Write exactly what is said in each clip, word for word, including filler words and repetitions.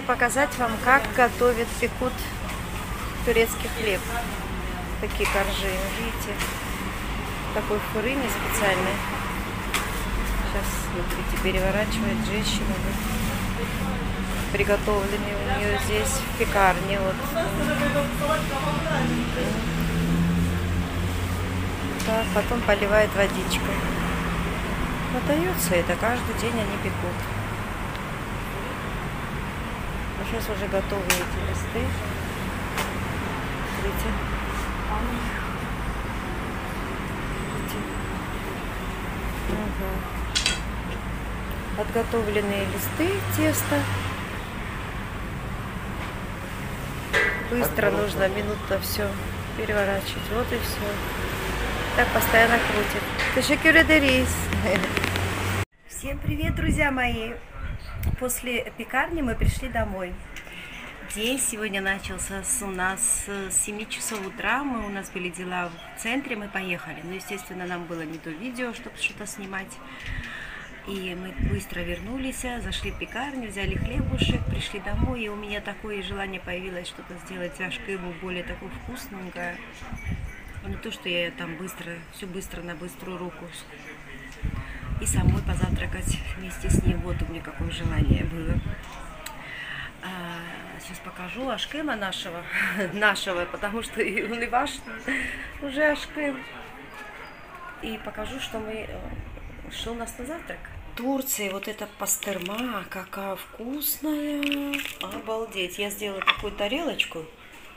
показать вам, как готовят, пекут турецкий хлеб. Такие коржи, видите, такой фурыни специальный. Сейчас, смотрите, переворачивает женщина. Приготовленные у нее здесь в пекарне. Вот. Так, потом поливает водичкой. Подается это, каждый день они пекут. А сейчас уже готовы эти листы. Смотрите. Ага. Подготовленные листы теста. Быстро нужно, минута, все переворачивать. Вот и все. Так постоянно крутит. Teşekkür ederiz. Всем привет, друзья мои! После пекарни мы пришли домой. День сегодня начался с, у нас с семи часов утра. Мы, у нас были дела в центре, мы поехали. Но, естественно, нам было не до видео, чтобы что-то снимать. И мы быстро вернулись, зашли в пекарню, взяли хлебушек, пришли домой. И у меня такое желание появилось что-то сделать ашкыбу более такое вкусненькое. Не то, что я там быстро, все быстро на быструю руку. И самой позавтракать вместе с ним. Вот у меня какое желание было. А, сейчас покажу ашкема нашего, нашего, потому что он и ваш уже ашкем. И покажу, что мы, что у нас на завтрак. В Турции вот эта пастерма, какая вкусная. Обалдеть. Я сделала такую тарелочку.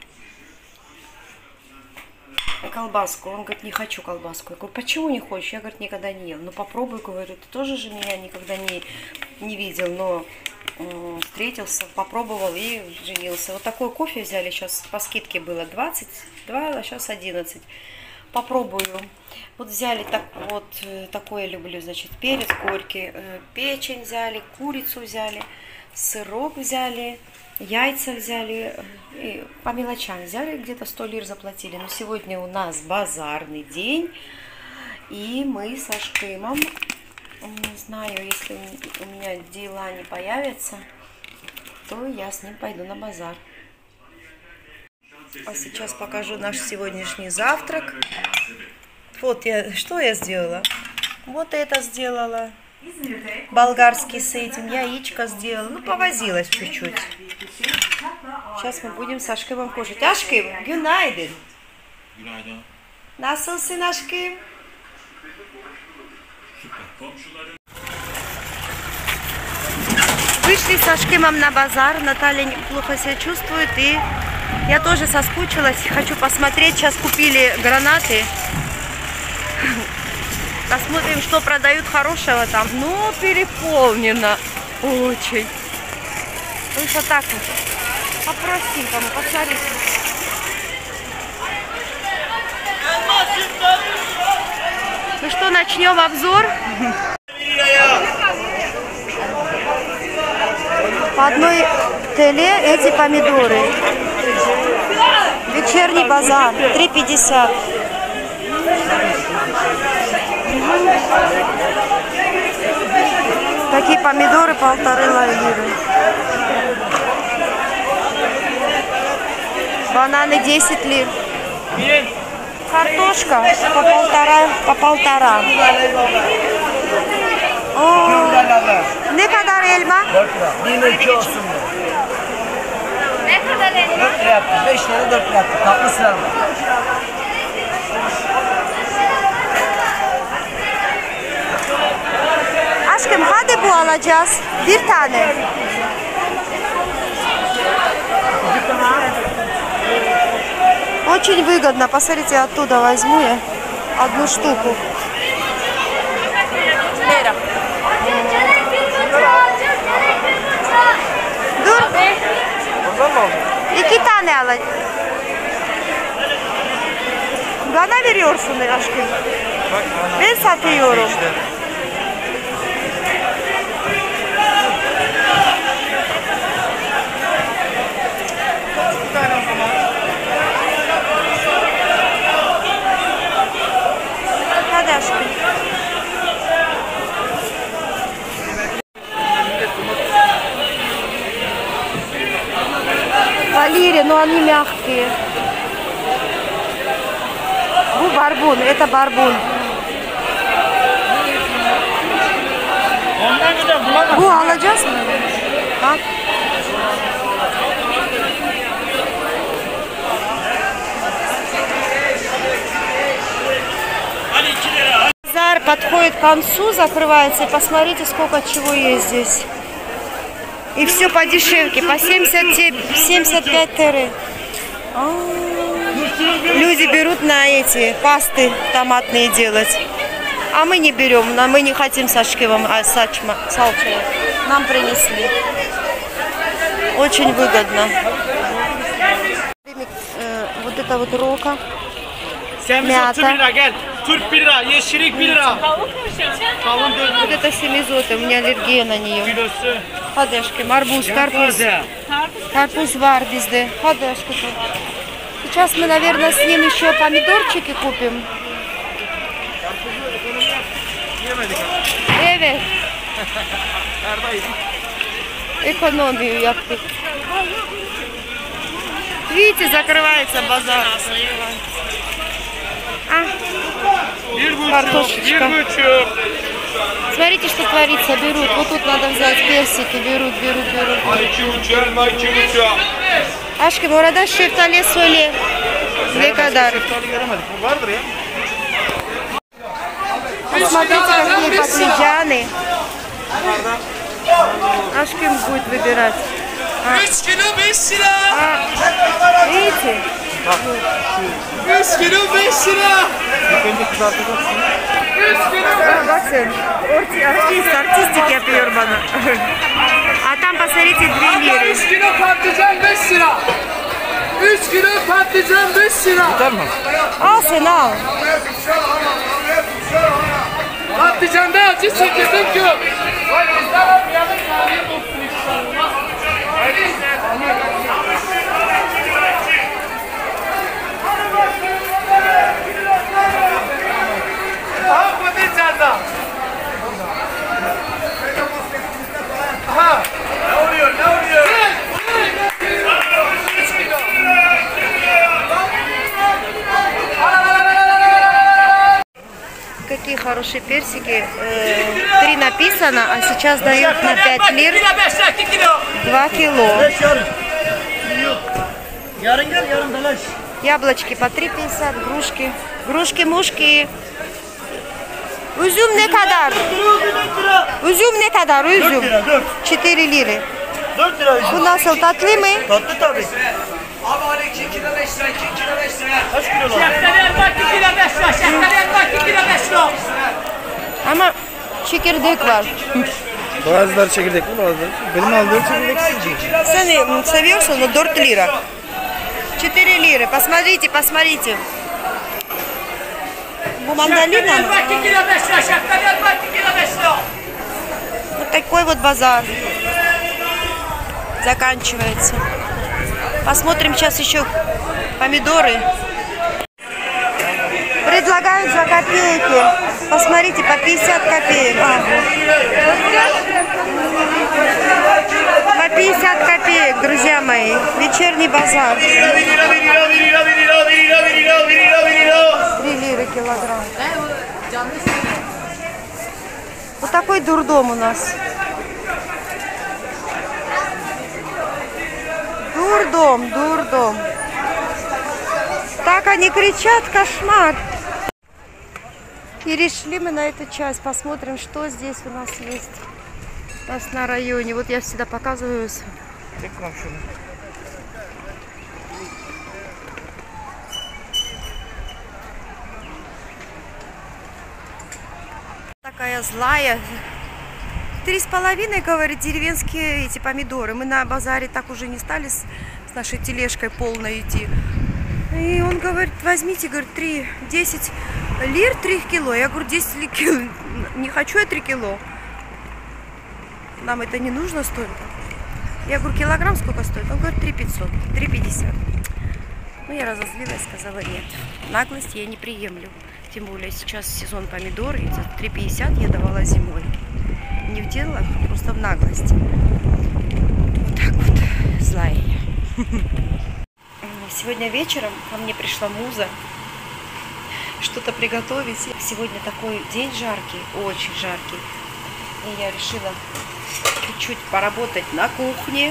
Колбаску. Он говорит, не хочу колбаску. Я говорю, почему не хочешь? Я, говорит, никогда не ел. Ну попробуй, говорю, ты тоже же меня никогда не, не видел, но э, встретился, попробовал и женился. Вот такой кофе взяли, сейчас по скидке было двадцать два, а сейчас одиннадцать. Попробую. Вот взяли так, вот такое люблю, значит, перец горький, э, печень взяли, курицу взяли, сырок взяли. Яйца взяли, и по мелочам взяли, где-то сто лир заплатили. Но сегодня у нас базарный день, и мы с ашкемом, не знаю, если у меня дела не появятся, то я с ним пойду на базар. А сейчас покажу наш сегодняшний завтрак. Вот я, что я сделала? Вот это сделала. Болгарский с этим, яичко сделала. Ну, повозилась чуть-чуть. Сейчас мы будем с Ашкемом кушать. Ашкем, günaydın. Günaydın. Nasılsın Ашкем? Вышли с Ашкемом на базар. Наталья плохо себя чувствует. И я тоже соскучилась. Хочу посмотреть. Сейчас купили гранаты. Посмотрим, что продают хорошего там. Ну, переполнено очень. Ну, что так вот. По-простенькому, посмотрите. Ну что, начнем обзор. По одной теле эти помидоры. Вечерний базар. три пятьдесят. Такие помидоры полторы лиры. Бананы десять лир. Картошка по полтора, по полтора. О, ne kadar elma? dört lira. bir iki olsun. Ne kadar elma? dört lira yaptı. beş lira dört lira yaptı. Tatlı sıra var. Aşkım hadi bu alacağız. Bir tane. Очень выгодно. Посмотрите, оттуда возьму я одну штуку. Dur. İki tane alacağım. Bana veriyorsun aşkım. Ben satıyorum. Hadi aşkım. но они мягкие. Bu barbun, это barbun. Bu alacağız mı? Ha? Базар подходит к концу, закрывается. И посмотрите, сколько чего есть здесь. И все по дешевке, по семьдесят пять тире. Люди берут на эти пасты томатные делать. А мы не берем, мы не хотим сашкивом, а сачма, салчево. Нам принесли. Очень выгодно. Вот это вот рока. Мята. Вот это семизота, у меня аллергия на нее. Ходешки, арбуз, карпуз. Карпуз var bizde. Ходешки. Сейчас мы, наверное, с ним еще помидорчики купим. Evet. Экономию yaptık. Видите, закрывается базар. А, картошечка. Смотрите, что творится. Берут. Вот тут надо взять персики. Берут, берут, берут. Aşkım orada şeftali söyle. Ne kadar? Посмотрите, какие баклажаны. Aşkım будет выбирать. üç kilo beş lira. А, видите? üç kilo beş lira. üç kilo. Bakın. Artist, artistik yapıyor bana. А там посмотрите две лиры. üç kilo patlıcan beş lira. üç kilo patlıcan beş lira. Al sen al. Patlıcanda acı çekirdeği yok. Какие хорошие персики. Э, три написано, а сейчас дают на пять лир. Два кило. Яблочки по три пятьдесят, грушки. Грушки-мушки. Üzüm ne kadar? Üzüm ne kadar? Üzüm. четыре lira. dört lira üzüm. Bu nasıl, tatlı mı? Tatlı tabii. Abi hani iki kilo beş lira, iki kilo beş lira. Kaç kilo lan? Şeftali elma iki kilo beş lira, şeftali elma iki kilo beş lira. Ama çekirdek var. Bazıları çekirdek mi, bazıları? Benim aldığım çekirdek. Sen seviyorsun, но dört lira. четыре lira. Посмотрите, посмотрите. Bu mandalina. Elma iki kilo beş lira, şeftali elma iki kilo beş lira. Вот такой вот базар заканчивается. Посмотрим сейчас еще помидоры. Предлагают за копейки. Посмотрите, по пятьдесят копеек. А. По пятьдесят копеек, друзья мои. Вечерний базар. три лиры килограмм. Вот такой дурдом у нас. Дурдом, дурдом. Так они кричат, кошмар. Перешли мы на эту часть, посмотрим, что здесь у нас есть. У нас на районе. Вот я всегда показываю. Такая злая. Три с половиной, говорит, деревенские эти помидоры. Мы на базаре так уже не стали с, с нашей тележкой полной идти. И он говорит, возьмите, говорит, три, десять лир, три кило. Я говорю, десять лир, не хочу я три кило. Нам это не нужно столько. Я говорю, килограмм сколько стоит? Он говорит, три пятьсот, три пятьдесят. Ну, я разозлилась, сказала, нет. Наглость я не приемлю. Тем более сейчас сезон помидор, и за три пятьдесят я давала зимой. Не в дело, просто в наглости. Вот так вот, злая я. Сегодня вечером ко мне пришла муза что-то приготовить. Сегодня такой день жаркий, очень жаркий. И я решила чуть-чуть поработать на кухне,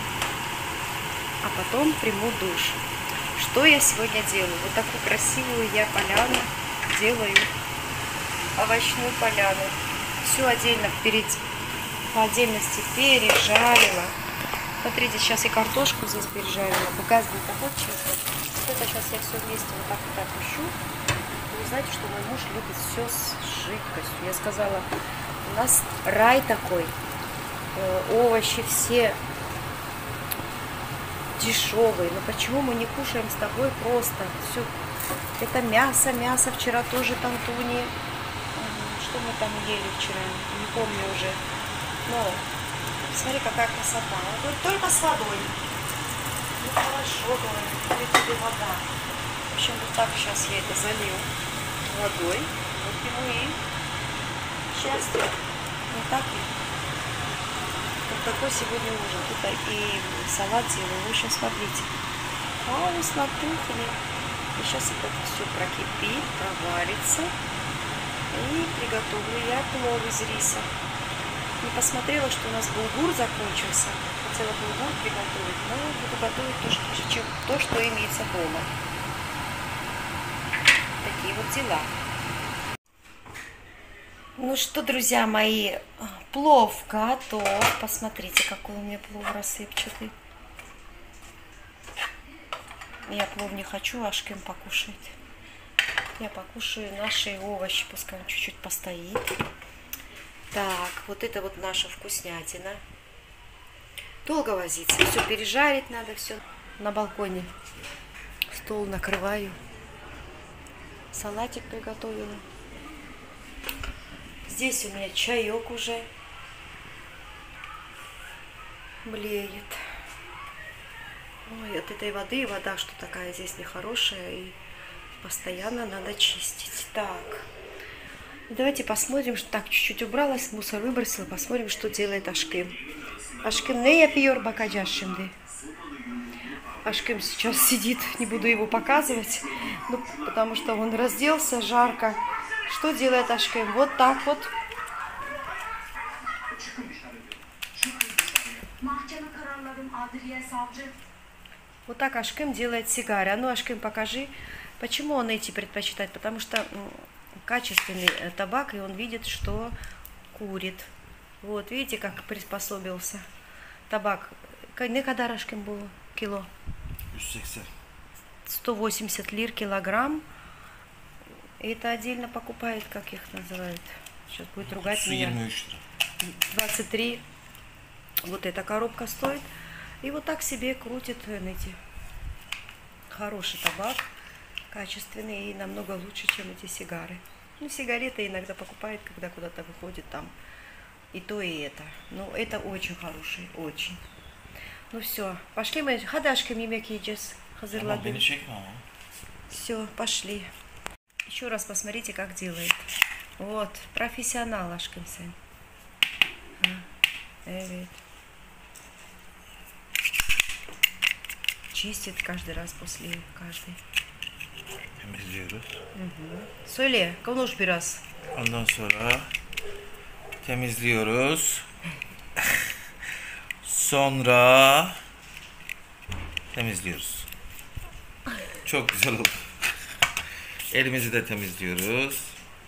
а потом приму душ. Что я сегодня делаю? Вот такую красивую я поляну делаю, овощную поляну. Все отдельно перед, по отдельности пережарила. Смотрите, сейчас я картошку здесь пережарила. Газ будет охотчик. Это сейчас я все вместе вот так вот опущу. Вы знаете, что мой муж любит все с жидкостью. Я сказала, у нас рай такой. Овощи все дешевые. Но почему мы не кушаем с тобой просто все? Это мясо, мясо. Вчера тоже тантуни. Что мы там ели вчера? Не помню уже. Но смотри, какая красота. Вот только с водой. Ну хорошо, говорит, будет тебе вода. В общем, вот так сейчас я это залью водой. Вот ему и счастье. Вот так и. Вот такой сегодня ужин. Тут и салат делаю. В общем, смотрите. Хаос на кухне. И сейчас это все прокипит, проварится. И приготовлю я плов из риса. Не посмотрела, что у нас булгур закончился. Хотела булгур приготовить, но буду готовить то, что, то, что имеется дома. Такие вот дела. Ну что, друзья мои, плов готов. Посмотрите, какой у меня плов рассыпчатый. Я плов не хочу, а Ашкем покушает. Я покушаю наши овощи, пускай он чуть-чуть постоит. Так, вот это вот наша вкуснятина. Долго возиться, все пережарить надо, все. На балконе стол накрываю. Салатик приготовила. Здесь у меня чаек уже блеет. Ой, от этой воды, вода что такая здесь нехорошая, и постоянно надо чистить. Так, давайте посмотрим, что так чуть-чуть убралась, мусор выбросила, посмотрим, что делает Ашкем. Ашкем не я пьер бакаджашимды. Ашкем сейчас сидит, не буду его показывать, ну, потому что он разделся, жарко. Что делает Ашкем? Вот так вот. Вот так Ашкем делает сигары. А ну, Ашкем, покажи, почему он эти предпочитает. Потому что ну, качественный табак, и он видит, что курит. Вот, видите, как приспособился. Табак. Не когда Ашкем было кило? сто восемьдесят лир килограмм. И это отдельно покупает, как их называют. Сейчас будет ругать меня. двадцать три. Вот эта коробка стоит. И вот так себе крутит эти. Хороший табак, качественный и намного лучше, чем эти сигары. Ну, сигареты иногда покупает, когда куда-то выходит там. И то, и это. Ну, это очень хороший, очень. Ну все, пошли мы. Хадашка мимек едешь. Хазырлады. Все, пошли. Еще раз посмотрите, как делает. Вот, профессионал Ашкемсен. Evet. Чистит каждый раз после каждой. Temizliyoruz. Söyle, konuş biraz. Ondan sonra temizliyoruz. Sonra temizliyoruz. Çok güzel oldu. Elimizi de temizliyoruz.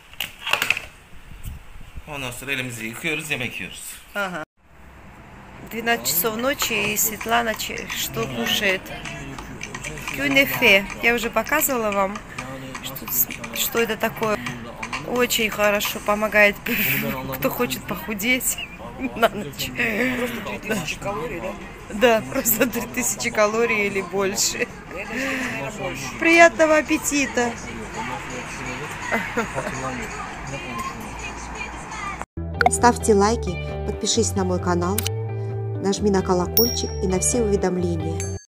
Ondan sonra elimizi yıkıyoruz, yemek yiyoruz. Ага. двенадцать часов ночи, и Светлана что кушает? Кюнефе. Я уже показывала вам, что, что это такое. Очень хорошо помогает, кто хочет похудеть на ночь. Просто три тысячи калорий, да? Да, просто три тысячи калорий или больше. Приятного аппетита! Ставьте лайки, подпишись на мой канал, нажми на колокольчик и на все уведомления.